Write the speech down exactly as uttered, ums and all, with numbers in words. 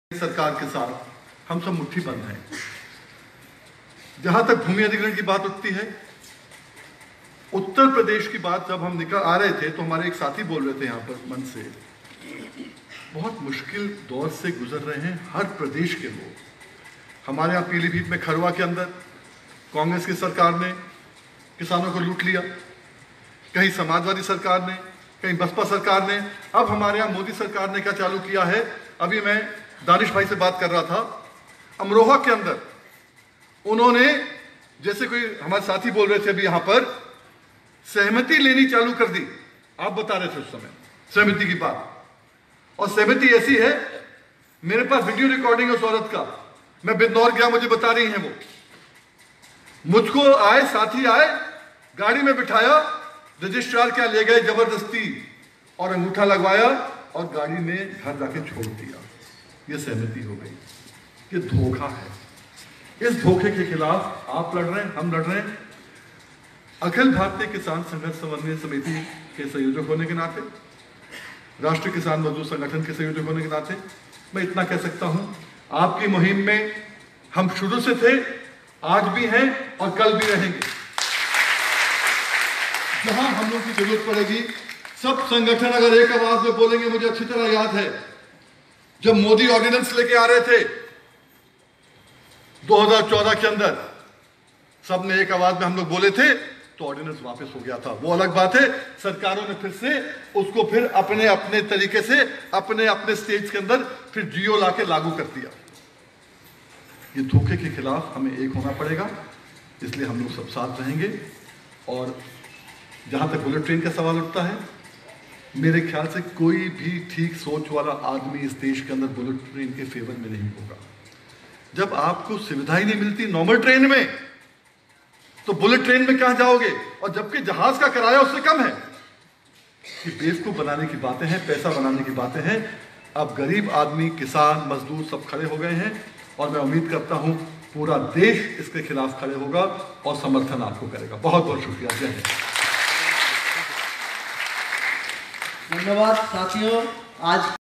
सरकार के साथ हम सब मुट्ठी बंद हैं। जहां तक भूमि अधिग्रहण की बात उठती है, उत्तर प्रदेश की बात जब हम निकल आ रहे थे तो हमारे एक साथी बोल रहे थे यहाँ पर मन से, बहुत मुश्किल दौर से गुजर रहे हैं हर प्रदेश के लोग। हमारे यहाँ पीलीभीत में खरवा के अंदर कांग्रेस की सरकार ने किसानों को लूट लिया, कहीं समाजवादी सरकार ने, कहीं बसपा सरकार ने, अब हमारे यहाँ मोदी सरकार ने क्या चालू किया है। अभी मैं दानिश भाई से बात कर रहा था, अमरोहा के अंदर उन्होंने, जैसे कोई हमारे साथी बोल रहे थे अभी यहाँ पर, सहमति लेनी चालू कर दी। आप बता रहे थे उस समय सहमति की बात, और सहमति ऐसी है, मेरे पास वीडियो रिकॉर्डिंग है उस औरत का, मैं बिजनौर गया, मुझे बता रही हैं वो, मुझको आए साथी आए, गाड़ी में बिठाया, रजिस्ट्रार क्या ले गए जबरदस्ती और अंगूठा लगवाया और गाड़ी में घर जाके छोड़ दिया। ये सहमति हो गई, ये धोखा है। इस धोखे के खिलाफ आप लड़ रहे हैं, हम लड़ रहे हैं। अखिल भारतीय किसान संघर्ष समन्वय समिति के संयोजक होने के नाते, राष्ट्रीय किसान मजदूर संगठन के संयोजक होने के नाते मैं इतना कह सकता हूं, आपकी मुहिम में हम शुरू से थे, आज भी हैं और कल भी रहेंगे। जहां हम लोग की जरूरत पड़ेगी, सब संगठन अगर एक आवाज में बोलेंगे। मुझे अच्छी तरह याद है जब मोदी ऑर्डिनेंस लेके आ रहे थे दो हज़ार चौदह के अंदर, सबने एक आवाज में हम लोग बोले थे तो ऑर्डिनेंस वापस हो गया था। वो अलग बात है, सरकारों ने फिर से उसको फिर अपने अपने तरीके से अपने अपने स्टेज के अंदर फिर जियो लाके लागू कर दिया। ये धोखे के खिलाफ हमें एक होना पड़ेगा, इसलिए हम लोग सब साथ रहेंगे। और जहां तक बुलेट ट्रेन का सवाल उठता है, मेरे ख्याल से कोई भी ठीक सोच वाला आदमी इस देश के अंदर बुलेट ट्रेन के फेवर में नहीं होगा। जब आपको सुविधाएं नहीं मिलती नॉर्मल ट्रेन में, तो बुलेट ट्रेन में कहां जाओगे? और जबकि जहाज का किराया उससे कम है। ये बेवकूफ बनाने की बातें हैं, पैसा बनाने की बातें हैं। अब गरीब आदमी, किसान, मजदूर सब खड़े हो गए हैं और मैं उम्मीद करता हूं पूरा देश इसके खिलाफ खड़े होगा और समर्थन आपको करेगा। बहुत बहुत शुक्रिया। जय हिंद। धन्यवाद साथियों। आज